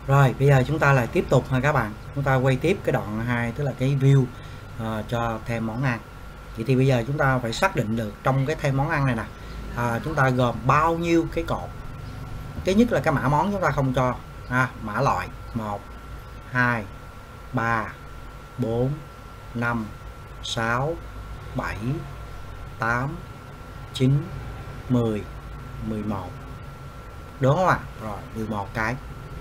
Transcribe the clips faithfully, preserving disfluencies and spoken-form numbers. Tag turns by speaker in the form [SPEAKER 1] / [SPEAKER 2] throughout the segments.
[SPEAKER 1] Rồi bây giờ chúng ta lại tiếp tục ha các bạn, chúng ta quay tiếp cái đoạn hai, tức là cái view uh, cho thêm món ăn. Vậy thì bây giờ chúng ta phải xác định được trong cái thêm món ăn này nè, à, chúng ta gồm bao nhiêu cái cột. Thứ nhất là cái mã món chúng ta không cho, à, mã loại một, hai, ba, bốn, năm, sáu, bảy, tám, chín, mười, mười một. Đúng không ạ? À? Rồi mười một cái.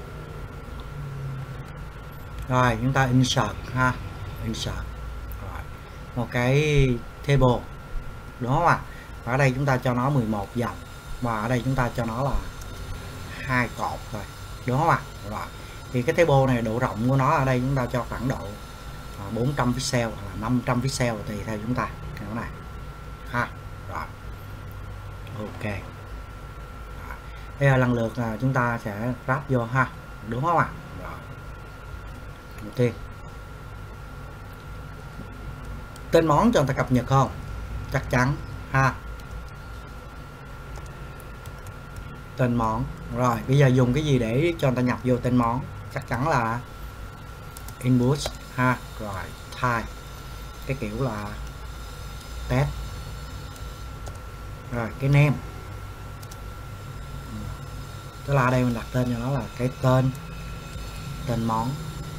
[SPEAKER 1] Rồi chúng ta insert ha, insert rồi một cái table, đúng không ạ? À? Và ở đây chúng ta cho nó mười một dòng, và ở đây chúng ta cho nó là hai cột rồi, đúng không ạ? À? Rồi thì cái table này độ rộng của nó ở đây chúng ta cho khoảng độ bốn trăm pixel hoặc là năm trăm pixel tùy theo chúng ta cái này ha. Rồi ok, rồi. Bây giờ lần lượt là chúng ta sẽ ráp vô ha, đúng không ạ? À? Rồi đầu tiên tên món cho người ta cập nhật không? Chắc chắn ha, tên món. Rồi bây giờ dùng cái gì để cho người ta nhập vô tên món? Chắc chắn là input ha. Rồi type cái kiểu là test. Rồi cái name, tức là ở đây mình đặt tên cho nó là cái tên tên món,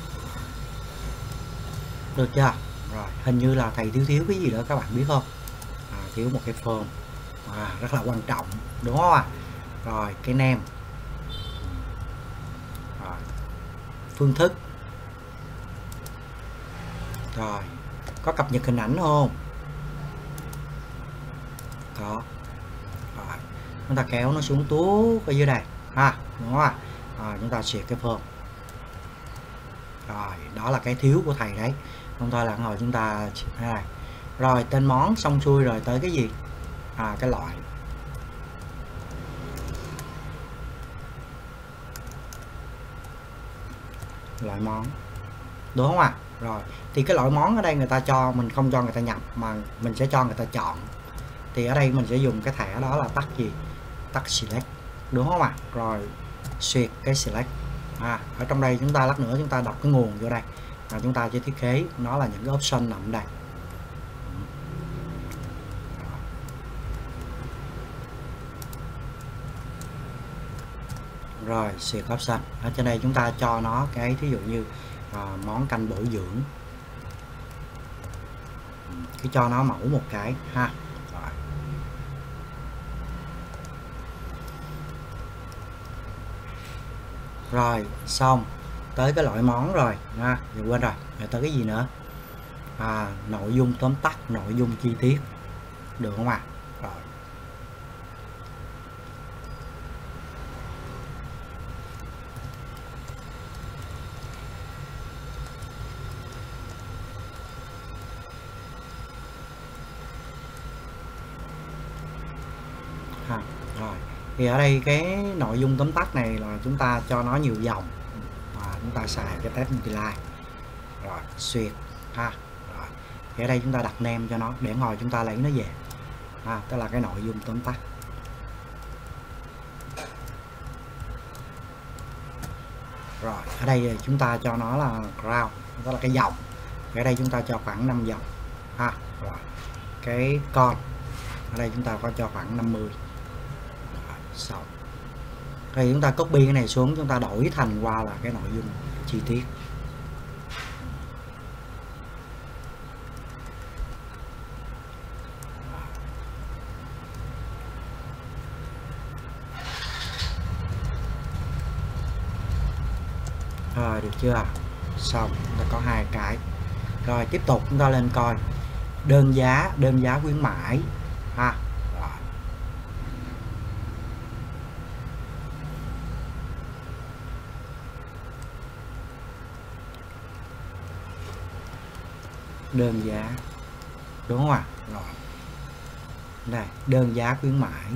[SPEAKER 1] được chưa? Rồi hình như là thầy thiếu thiếu cái gì đó các bạn biết không? À, thiếu một cái form, à, rất là quan trọng, đúng không ạ? À? Rồi cái name, rồi phương thức, rồi có cập nhật hình ảnh không? Có. Rồi chúng ta kéo nó xuống tuốt ở dưới đây ha, đúng không ạ? À, chúng ta xuyệt cái form. Rồi đó là cái thiếu của thầy đấy, không thôi là ngồi chúng ta này. Rồi tên món xong xuôi rồi tới cái gì? À, cái loại. Loại món, đúng không ạ? À? Rồi thì cái loại món ở đây người ta cho mình không cho người ta nhập mà mình sẽ cho người ta chọn. Thì ở đây mình sẽ dùng cái thẻ đó là tắt gì? Tắt select, đúng không ạ? À? Rồi xuyệt cái select. À, ở trong đây chúng ta lát nữa chúng ta đọc cái nguồn vô đây, và chúng ta sẽ thiết kế nó là những cái option nằm ở đây. Rồi xuyệt option ở trên đây chúng ta cho nó cái thí dụ như à, món canh bổ dưỡng, cứ cho nó mẫu một cái ha. Rồi. Rồi xong tới cái loại món rồi ha, giờ quên rồi, rồi tới cái gì nữa? À, nội dung tóm tắt, nội dung chi tiết, được không ạ? À? Rồi ha. Rồi thì ở đây cái nội dung tóm tắt này là chúng ta cho nó nhiều dòng, và chúng ta xài cái test multiline. Rồi xuyệt ha. Rồi thì ở đây chúng ta đặt name cho nó để ngồi chúng ta lấy nó về ha, tức là cái nội dung tóm tắt. Rồi ở đây chúng ta cho nó là ground, đó là cái dòng, ở đây chúng ta cho khoảng năm dòng ha. Rồi cái con ở đây chúng ta có cho khoảng năm mươi. Rồi, xong thì chúng ta copy cái này xuống, chúng ta đổi thành qua là cái nội dung chi tiết. Rồi được chưa? Xong chúng ta có hai cái. Rồi tiếp tục chúng ta lên coi đơn giá, đơn giá khuyến mãi ha. Rồi. Đơn giá, đúng không ạ? À? Rồi đây đơn giá khuyến mãi.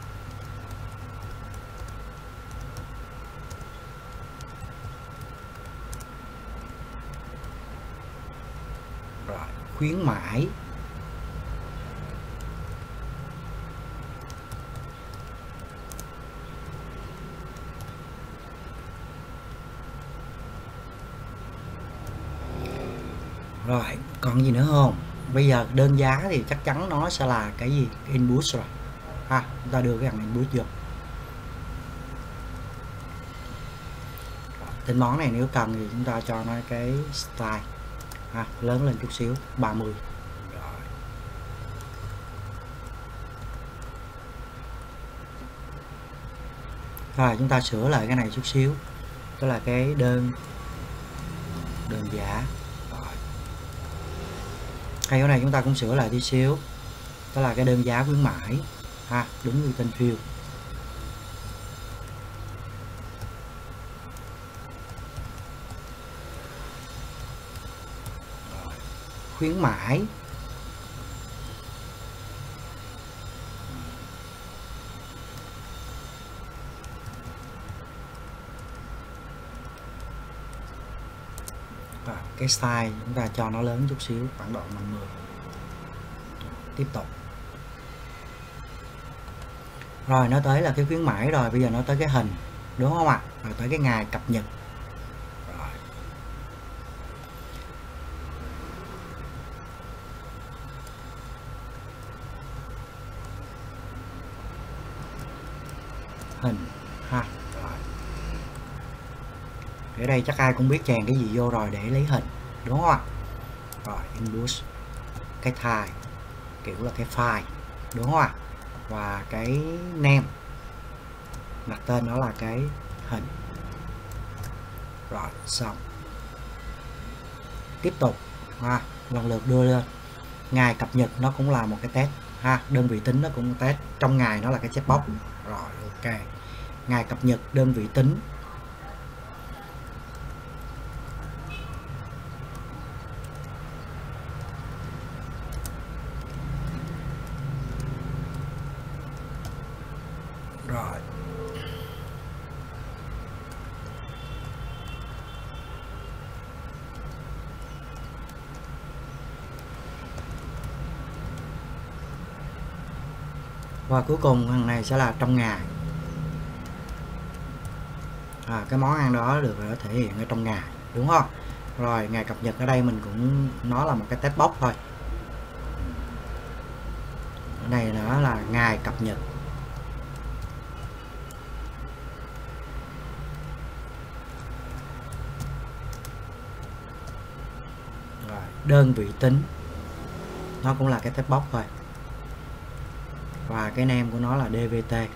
[SPEAKER 1] Rồi khuyến mãi, Rồi còn gì nữa không? Bây giờ đơn giá thì chắc chắn nó sẽ là cái gì? Cái input rồi ha, chúng ta đưa cái thằng input vô. Tên món này nếu cần thì chúng ta cho nó cái style ha, lớn lên chút xíu, ba mươi. Rồi. Rồi chúng ta sửa lại cái này chút xíu, đó là cái đơn đơn giá. Rồi. Hay cái này chúng ta cũng sửa lại tí xíu, đó là cái đơn giá khuyến mãi ha, đúng như tên field. Rồi. Khuyến mãi à, cái style chúng ta cho nó lớn chút xíu, khoảng độ năm mươi. Tiếp tục. Rồi nó tới là cái khuyến mãi rồi, bây giờ nó tới cái hình, đúng không ạ? Rồi tới cái ngày cập nhật. Rồi. Hình ha. Rồi. Ở đây chắc ai cũng biết chèn cái gì vô rồi để lấy hình, đúng không ạ? Rồi input, cái type kiểu là cái file, đúng không ạ? Và cái name đặt tên nó là cái hình. Rồi xong. Tiếp tục ha, lần lượt đưa lên. Ngày cập nhật nó cũng là một cái test ha, đơn vị tính nó cũng test, trong ngày nó là cái checkbox. Rồi ok. Ngày cập nhật đơn vị tính. Rồi. Và cuối cùng thằng này sẽ là trong ngày. À, cái món ăn đó được thể hiện ở trong ngày, đúng không? Rồi ngày cập nhật ở đây mình cũng nó là một cái text box thôi. Ở đây nữa là ngày cập nhật. Rồi, đơn vị tính nó cũng là cái text box thôi. Và cái name của nó là đê vê tê.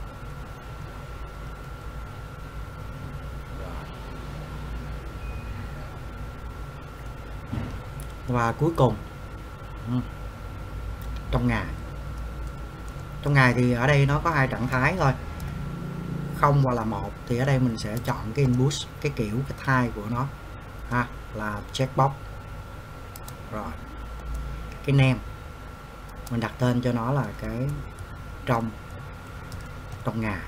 [SPEAKER 1] Và cuối cùng trong ngày. Trong ngày thì ở đây nó có hai trạng thái thôi, không hoặc là một, thì ở đây mình sẽ chọn cái input, cái kiểu cái type của nó ha, là checkbox. Rồi cái name mình đặt tên cho nó là cái trong trong ngày.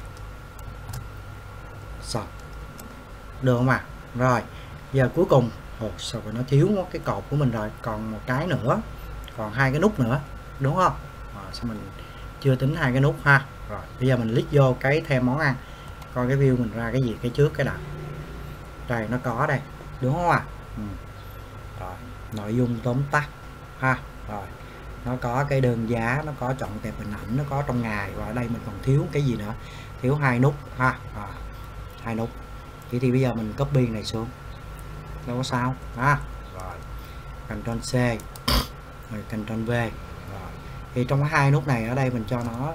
[SPEAKER 1] Xong được không ạ? À? Rồi giờ cuối cùng, ồ sao rồi nó thiếu cái cột của mình rồi, còn một cái nữa, còn hai cái nút nữa, đúng không? À, sao mình chưa tính hai cái nút ha. Rồi bây giờ mình click vô cái thêm món ăn, coi cái view mình ra cái gì cái trước cái đã. Đây nó có đây, đúng không ạ? À? Ừ. Rồi nội dung tóm tắt ha. Rồi nó có cái đơn giá, nó có chọn tệp hình ảnh, nó có trong ngày, và ở đây mình còn thiếu cái gì nữa, thiếu hai nút ha. À, hai nút. Thì thì bây giờ mình copy này xuống, đâu có sao ha. Rồi Ctrl C, rồi Ctrl V. Rồi thì trong hai nút này ở đây mình cho nó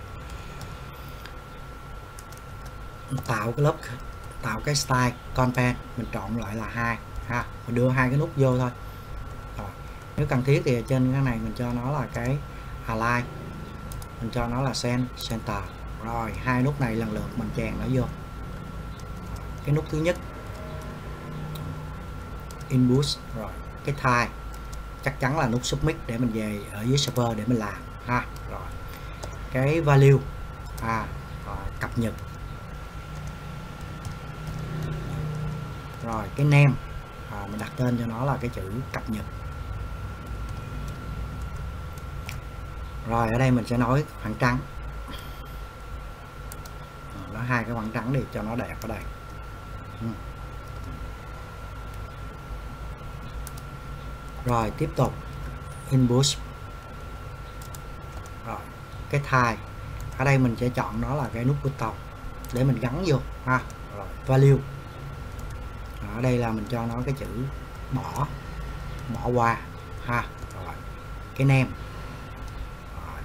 [SPEAKER 1] tạo cái lớp, tạo cái style content, mình chọn lại là hai ha, mình đưa hai cái nút vô thôi. Rồi nếu cần thiết thì trên cái này mình cho nó là cái align, mình cho nó là center. Rồi hai nút này lần lượt mình chèn nó vô. Cái nút thứ nhất input, rồi cái type chắc chắn là nút submit để mình về ở dưới server để mình làm ha. Rồi cái value à, rồi, cập nhật. Rồi cái name à, mình đặt tên cho nó là cái chữ cập nhật. Rồi ở đây mình sẽ nói khoảng trắng, nó hai cái khoảng trắng để cho nó đẹp ở đây. Ừ. Rồi tiếp tục input. Rồi cái type ở đây mình sẽ chọn nó là cái nút button để mình gắn vô ha. Rồi value ở đây là mình cho nó cái chữ bỏ bỏ qua ha. Rồi cái name rồi.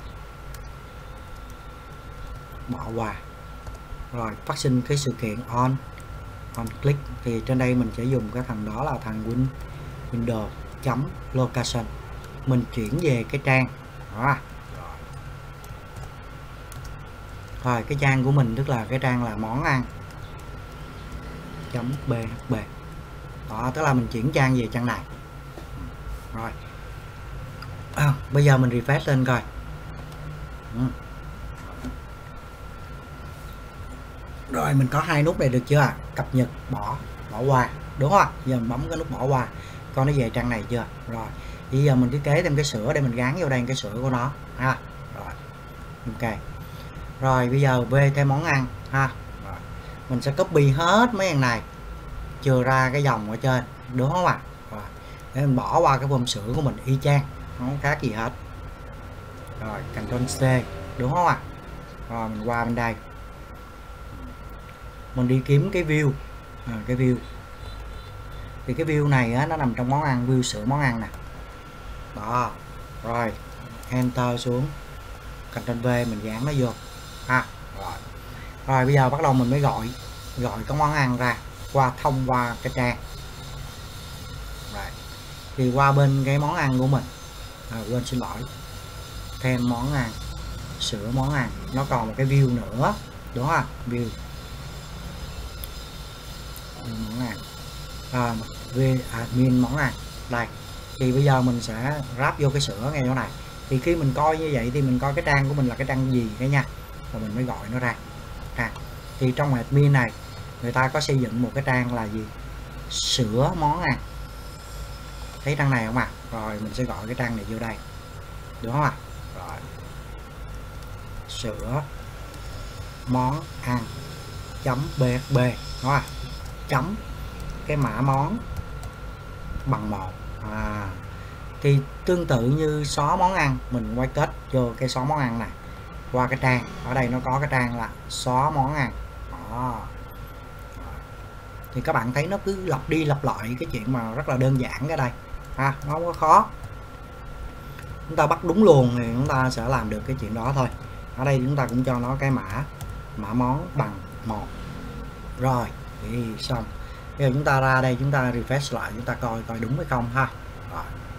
[SPEAKER 1] Bỏ qua. Rồi phát sinh cái sự kiện on on click thì trên đây mình sẽ dùng cái thằng đó là thằng win window chấm location, mình chuyển về cái trang đó. Rồi cái trang của mình tức là cái trang là món ăn chấm php đó, tức là mình chuyển trang về trang này. Rồi à, bây giờ mình refresh lên coi. ừ. Rồi mình có hai nút này được chưa? Cập nhật bỏ bỏ qua đúng không? Giờ mình bấm cái nút bỏ qua coi nó về trang này chưa. Rồi bây giờ mình thiết kế thêm cái sữa để mình gắn vô đây cái sữa của nó ha. Rồi ok. Rồi bây giờ về thêm món ăn ha. Rồi. Mình sẽ copy hết mấy thằng này chừa ra cái dòng ở trên đúng không ạ? À? Rồi để mình bỏ qua cái form sữa của mình y chang, không khác gì hết. Rồi Ctrl C đúng không ạ? À? Rồi mình qua bên đây mình đi kiếm cái view à, cái view thì cái view này á, nó nằm trong món ăn, view sữa món ăn nè đó. Rồi enter xuống Ctrl V mình dán nó vô ha. Rồi. Rồi bây giờ bắt đầu mình mới gọi gọi cái món ăn ra qua thông qua cái trang. Rồi thì qua bên cái món ăn của mình à, quên xin lỗi thêm món ăn sữa món ăn, nó còn một cái view nữa đúng không? View món ăn à, về admin món ăn đây. Thì bây giờ mình sẽ ráp vô cái sữa ngay chỗ này. Thì khi mình coi như vậy thì mình coi cái trang của mình là cái trang gì đấy nha, rồi mình mới gọi nó ra. À, thì trong admin này người ta có xây dựng một cái trang là gì? Sữa món ăn. Thấy trang này không ạ? À? Rồi mình sẽ gọi cái trang này vô đây đúng không ạ? À? Rồi sữa món ăn chấm php đúng không ạ? Chấm cái mã món bằng một à, thì tương tự như xóa món ăn mình quay kết vô cái xóa món ăn này qua cái trang, ở đây nó có cái trang là xóa món ăn đó. Thì các bạn thấy nó cứ lặp đi lặp lại cái chuyện mà rất là đơn giản cái đây ha, nó không có khó, chúng ta bắt đúng luôn thì chúng ta sẽ làm được cái chuyện đó thôi. Ở đây chúng ta cũng cho nó cái mã mã món bằng một rồi thì xong. Bây giờ chúng ta ra đây chúng ta refresh lại chúng ta coi coi đúng hay không ha. Rồi,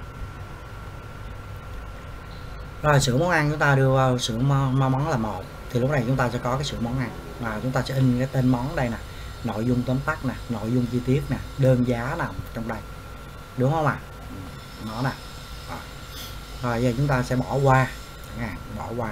[SPEAKER 1] rồi sữa món ăn chúng ta đưa vào sữa món là một thì lúc này chúng ta sẽ có cái sữa món ăn và chúng ta sẽ in cái tên món đây nè, nội dung tóm tắt nè, nội dung chi tiết nè, đơn giá nằm trong đây đúng không ạ? À? Nó nè. Rồi. Rồi giờ chúng ta sẽ bỏ qua à, bỏ qua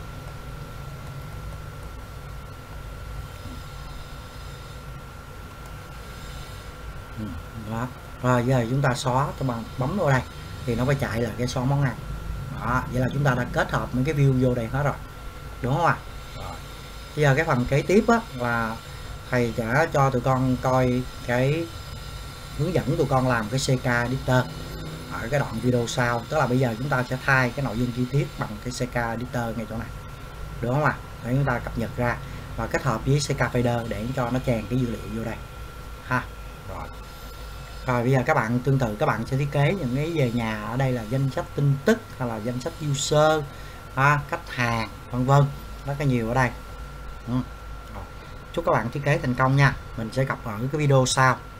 [SPEAKER 1] đó. Rồi giờ chúng ta xóa, các bạn bấm vào đây thì nó phải chạy là cái xóa món ăn đó. Vậy là chúng ta đã kết hợp những cái view vô đây hết rồi đúng không ạ? À? Rồi. Bây giờ cái phần kế tiếp á, là thầy sẽ cho tụi con coi cái hướng dẫn tụi con làm cái xê ca editor ở cái đoạn video sau. Tức là bây giờ chúng ta sẽ thay cái nội dung chi tiết bằng cái xê ca editor ngay chỗ này đúng không ạ? À? Để chúng ta cập nhật ra và kết hợp với xê ca fader để cho nó chèn cái dữ liệu vô đây ha. Rồi. Rồi bây giờ các bạn tương tự các bạn sẽ thiết kế những cái về nhà, ở đây là danh sách tin tức hay là danh sách user ha, khách hàng vân vân, rất là nhiều ở đây. Ừ. Chúc các bạn thiết kế thành công nha, mình sẽ gặp ở cái video sau.